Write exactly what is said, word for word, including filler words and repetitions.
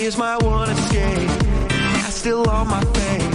is my one escape. I still love my faith.